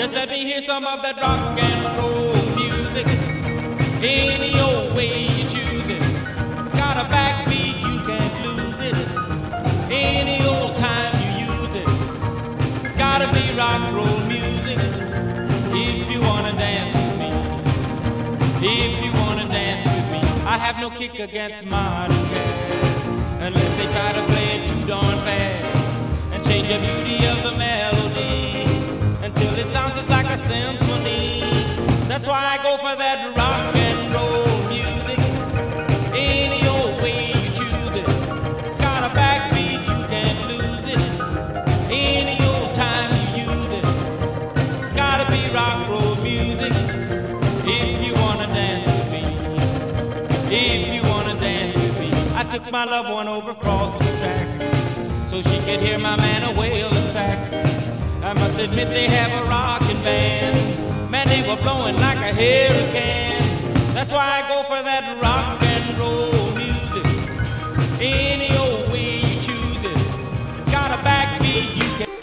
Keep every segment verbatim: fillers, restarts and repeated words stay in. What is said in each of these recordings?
Just let me hear some of that rock and roll music. Any old way you choose it. It's got a backbeat, you can't lose it. Any old time you use it. It's gotta be rock and roll music. If you wanna dance with me, if you wanna dance with me, I have no kick against modern jazz, unless they try to play it too darn fast and change the beauty of the melody until it sounds just like a symphony. That's why I go for that rock and roll music. Any old way you choose it. It's got a backbeat, you can't lose it. Any old time you use it. It's gotta be rock and roll music. If you wanna dance with me, if you wanna dance with me. I took my loved one over across the tracks so she could hear my man a wailing sax. I must admit they have a rockin' band. Man, they were blowing like a hurricane. That's why I go for that rock and roll music. Any old way you choose it. It's got a backbeat, you can.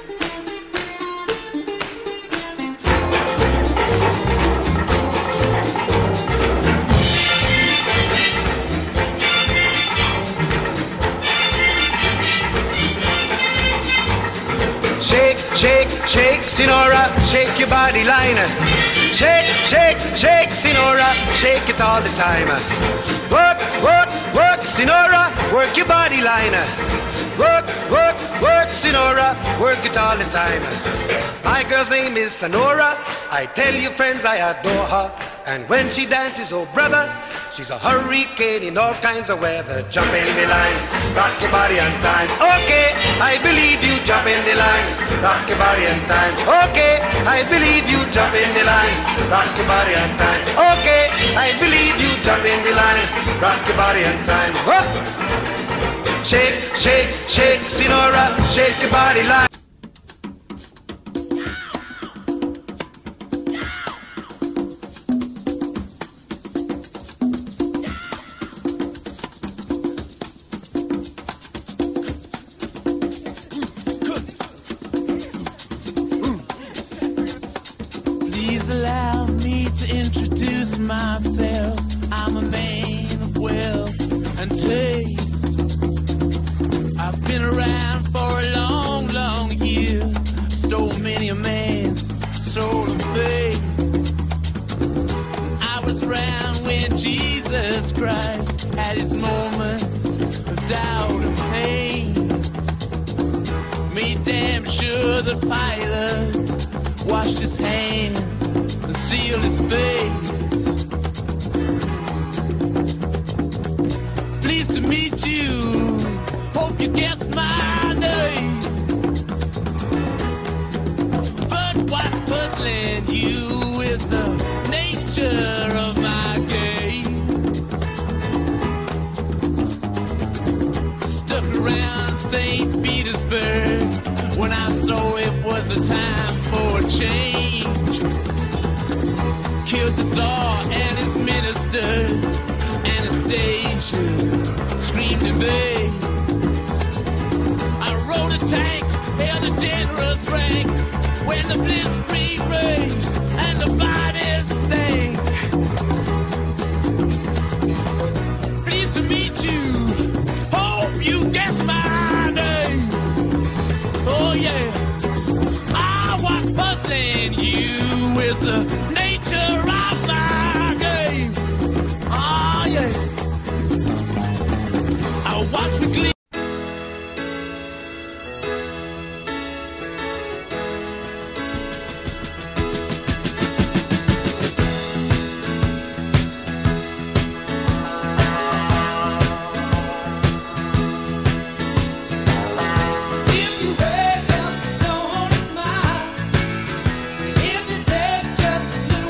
Shake, shake, shake, Sinora, shake your body line. Shake, shake, shake, Sinora, shake it all the time. Work, work, work, Sinora, work your body line. Work, work, work, Sinora, work it all the time. My girl's name is Sonora. I tell you friends, I adore her. And when she dances, oh brother, she's a hurricane in all kinds of weather. Jump in the line, rock your body on time. Okay, I believe you, jump in the line, rock your body on time. Okay, I believe you, jump in the line, rock your body on time. Okay, I believe you, jump in the line, rock your body on time. Whoop. Shake, shake, shake, Sinora, shake your body line. Please allow me to introduce myself. I'm a man of wealth and taste. I've been around for a long, long year. Stole many a man's soul and faith. I was around when Jesus Christ had his moment of doubt and pain. Made damn sure the pilot washed his hands and sealed his face. Pleased to meet you, hope you guessed my name. But what's puzzling you is the nature of my game. Stuck around Saint Petersburg when I saw it was a time for a change. Killed the Tsar and his ministers. Anastasia screamed in vain. I rode a tank, held a generous rank when the blitzkrieg raged and the bodies stank. Pleased to meet you, hope you guessed my name. Oh yeah, I was puzzling you with the nature of my game. Oh yeah, I watch with glee. If you wake up, don't smile. If it takes just a little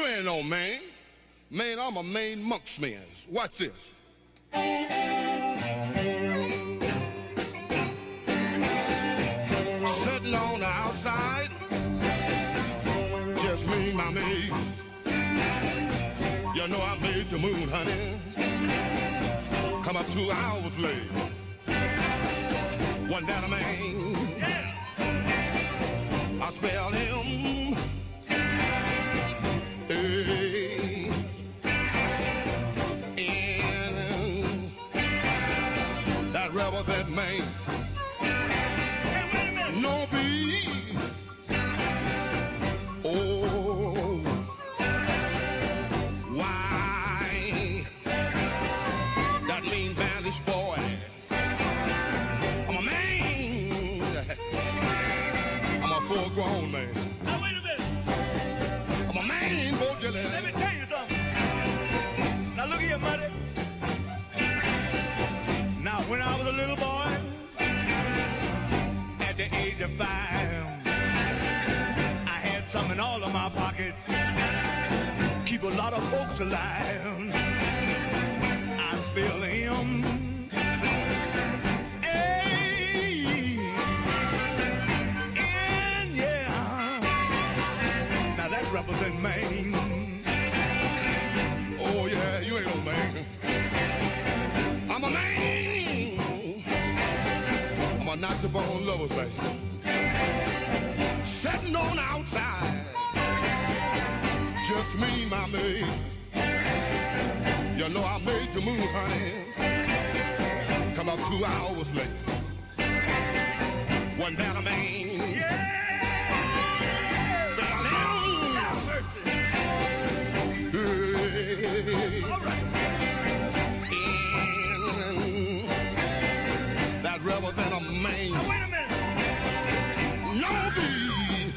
ain't no man. Man, I'm a Maine monksman. Watch this. Sitting on the outside, just me and my maid. You know I made the moon, honey. Come up two hours late. Wasn't that a man? Yeah. I spelled him. A N. That rebel, that man. No B. Oh. Why? That mean bandage boy. I'm a man. I'm a full grown man. Now wait a minute. I'm a man, boy, Jelly. Let me tell you something. Now look here, buddy. Now when I was a little boy, at the age of five, I had some in all of my pockets. Keep a lot of folks alive. I spell him. Represent Maine. Oh yeah, you ain't no man. I'm a man. I'm a not your bone lovers, baby. Sitting on the outside, just me, my maid. You know I made the move, honey. Come up two hours late. Wasn't that a man? Yeah. All right. And that rebel than a man. Now wait a minute. No be.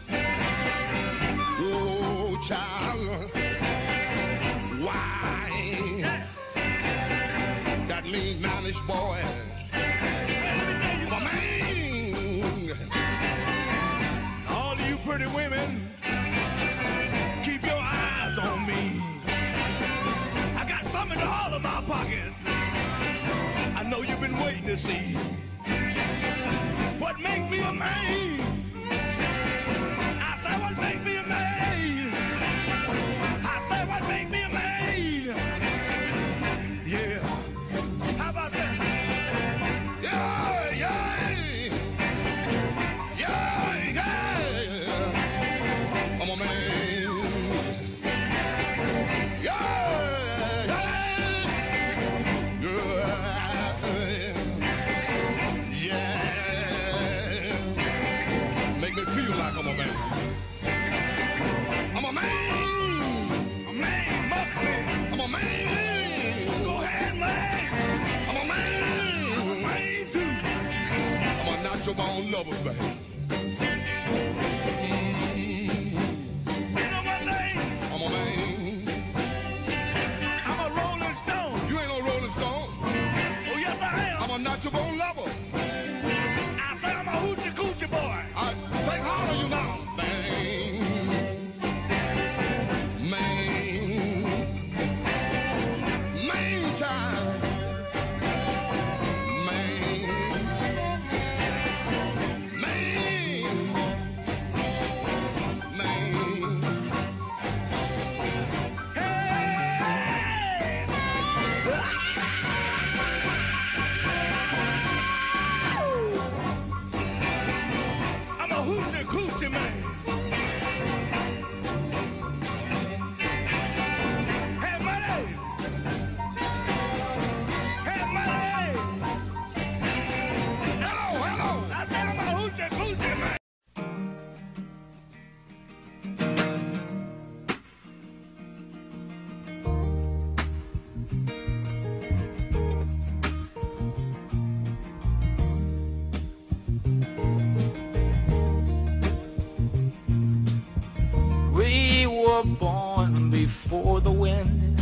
Oh, child. Why? Yeah. That mean managed boy. My man. All of you pretty women, keep your eyes on me. I got some in all of my pockets. I know you've been waiting to see what make me a man. I say what make me a man. I say what make me a man. Yeah. How about that? Yeah, yeah. Yeah, yeah. I'm a man. I'm a man. I'm a man. A man must be. I'm a man. Go ahead, man. I'm a man. I'm a man too. I'm a natural born lover's man. You know my name? I'm a man. I'm a rolling stone. You ain't no rolling stone. Oh yes I am. I'm a natural born lover. I say I'm a hoochie coochie boy. I think harder you now. Born before the wind,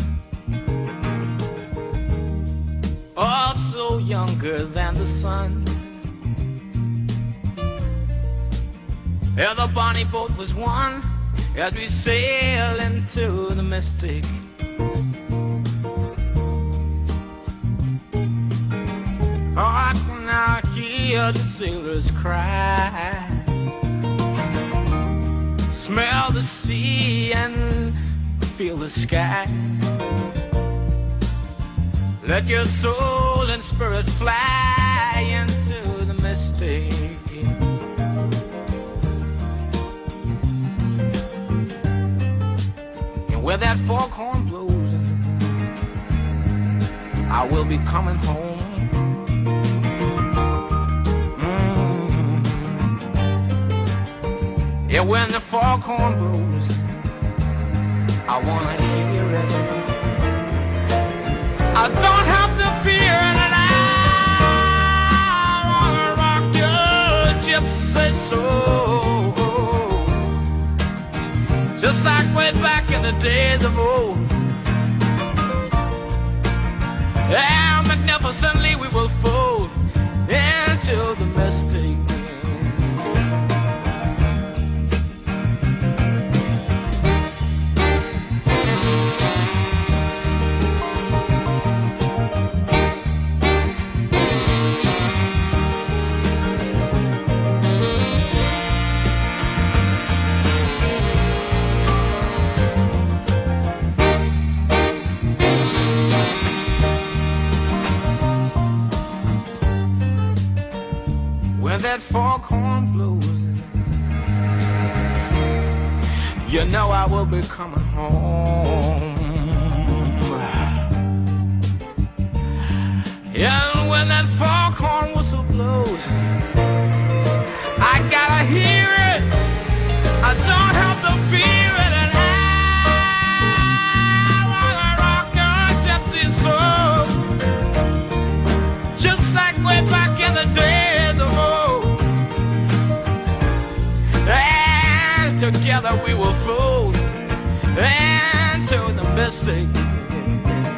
also younger than the sun. Yeah, the bonnie boat was one, as we sail into the mystic. Oh, I can now hear the sailors cry, smell the sea and feel the sky. Let your soul and spirit fly into the mystic. And where that foghorn blows, I will be coming home. Mm. Yeah, when the foghorn blows, I wanna hear it. I don't have to fear it, and I wanna rock your gypsy soul, just like way back in the days of old. Yeah, magnificently we will fold into the mystic. That foghorn blows, you know I will be coming home. And when that foghorn whistle blows, I gotta hear it. I don't have to fear it, and I wanna rock your gypsy soul, just like way back in the days of old. Together we will float into the mystic.